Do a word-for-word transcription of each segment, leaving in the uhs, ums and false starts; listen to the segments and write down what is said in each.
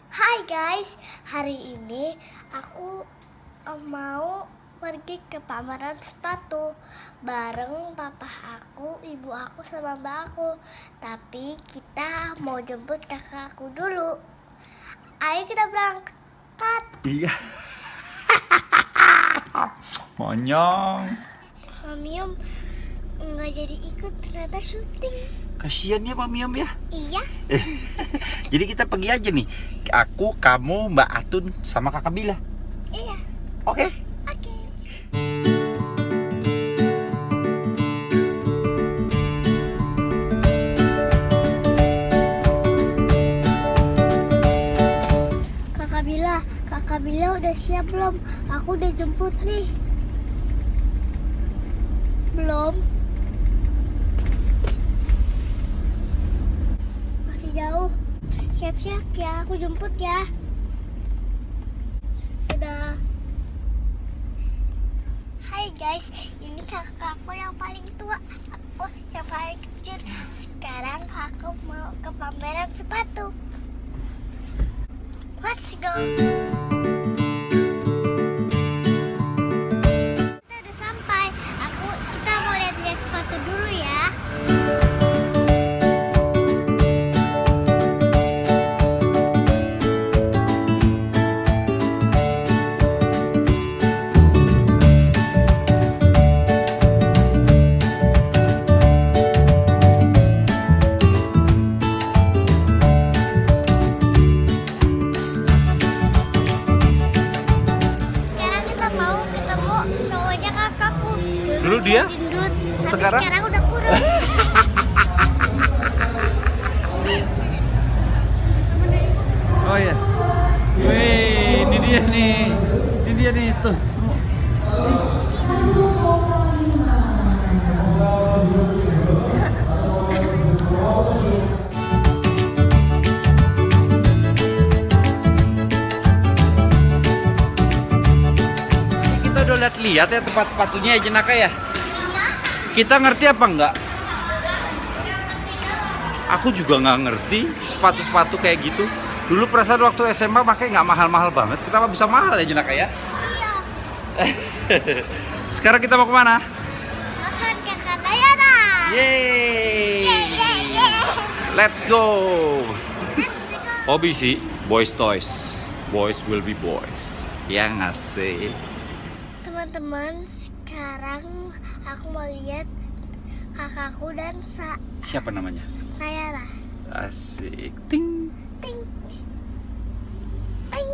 Hai guys, hari ini aku mau pergi ke pameran sepatu bareng papa aku, ibu aku, sama mbak aku. Tapi kita mau jemput kakak aku dulu. Ayo kita berangkat. Iya. Monyong. Mami Om nggak jadi ikut, ternyata syuting. Kasian ya Mami Om ya. Iya. Jadi kita pergi aja nih. Aku, kamu, Mbak Atun, sama Kakak Bila. Iya. Oke? Oke. Kakak Bila, Kakak Bila udah siap belum? Aku udah jemput nih. Belum? Masih jauh. Siap-siap ya, aku jemput ya. Dadah. Hai guys, ini kakakku yang paling tua, aku yang paling kecil. Sekarang aku mau ke pameran sepatu. Let's go. Kita udah sampai. Aku kita mau lihat-lihat sepatu dulu ya. Cowoknya kakakku Dulu dia? gendut, tapi Sekarang? sekarang udah kurus. Oh iya. Wih, ini dia nih. Ini dia nih tuh. Kita udah lihat-lihat ya tempat sepatunya ya Jenaka ya. Kita ngerti apa enggak? Aku juga nggak ngerti sepatu-sepatu kayak gitu. Dulu perasaan waktu S M A pakai nggak mahal-mahal banget. Kenapa bisa mahal ya Jenaka ya? Iya. Sekarang kita mau kemana? Makan ke Kanayana. Yeay! Yeay, yeay, yeay. Let's go! Let's go. Hobi sih, boys toys. Boys will be boys. Ya nggak sih? Teman-teman, sekarang aku mau lihat kakakku dansa. Siapa namanya? Nayara. Asik. Ting. Ting. Ting.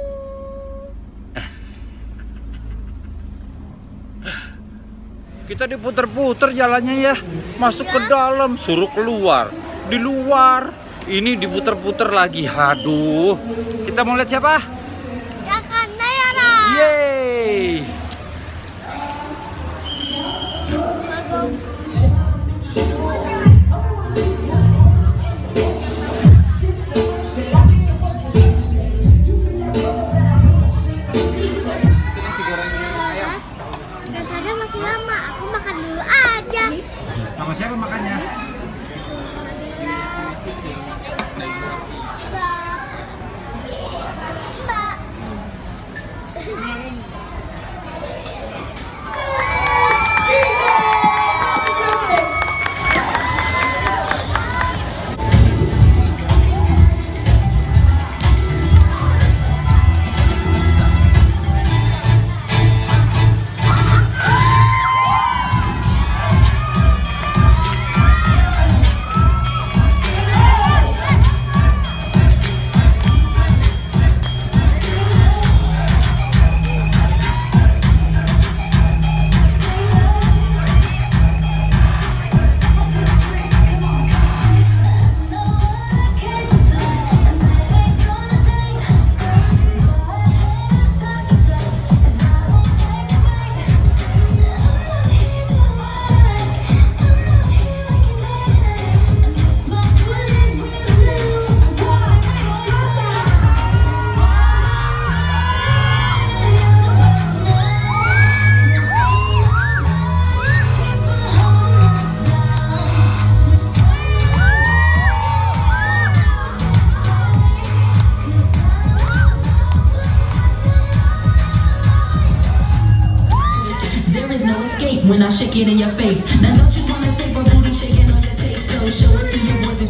Kita diputer-puter jalannya ya. Masuk ke dalam, suruh keluar. Di luar. Ini diputer-puter lagi. Aduh. Kita mau lihat siapa? Kakak Nayara. Yeay. Dansanya masih lama, aku makan dulu aja. Sama siapa makannya? Mbak. when I shake it in your face. Now don't you wanna take my booty shaking on your tape? So show it to your boys.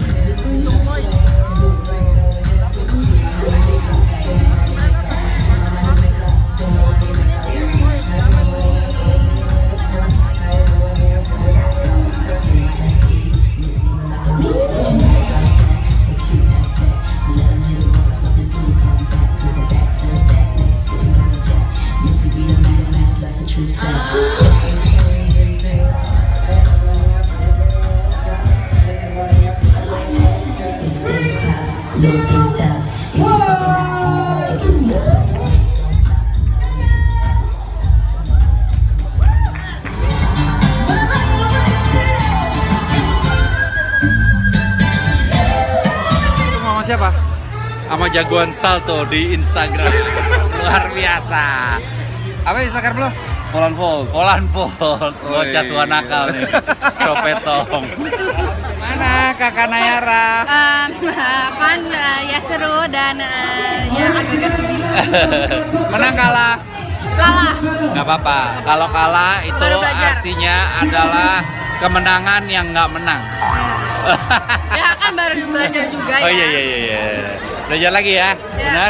Siapa? Sama jagoan salto di Instagram. Luar biasa. Apa Instagram lo? Polan Fold. Polan Fold. Bocah tua nakal nih. Copetong. Mana Kakak Nayara? Um, kan uh, ya seru dan uh, ya agak-agak sedih. Menang kalah? Kalah. Nggak apa-apa. Kalau kalah itu Baru belajar. artinya adalah kemenangan yang nggak menang. Ya kan baru belajar juga ya. Oh iya iya iya. iya. Belajar lagi ya, Ya. benar?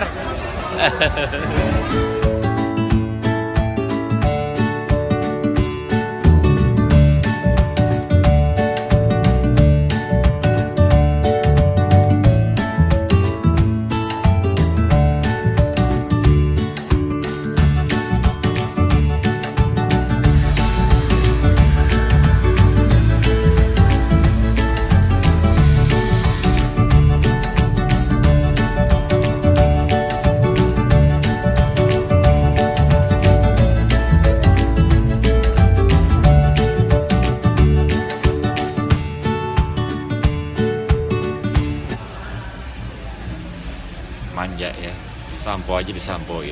Manja ya, sampo aja disampoin.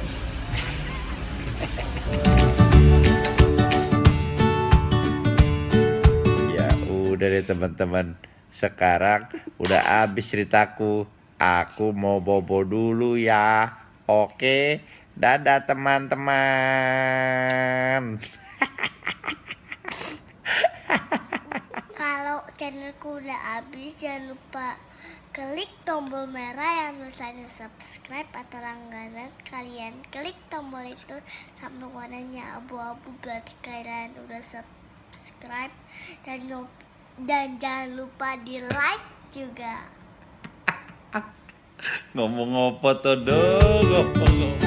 Ya udah deh teman-teman, sekarang udah habis ceritaku. Aku mau bobo dulu ya. Oke, dadah teman-teman. Kalau channelku udah habis, jangan lupa klik tombol merah yang tulisannya subscribe atau langganan. Kalian klik tombol itu sampai warnanya abu-abu, berarti kalian udah subscribe. Dan dan jangan lupa di like juga. Ngomong apa tuh dong?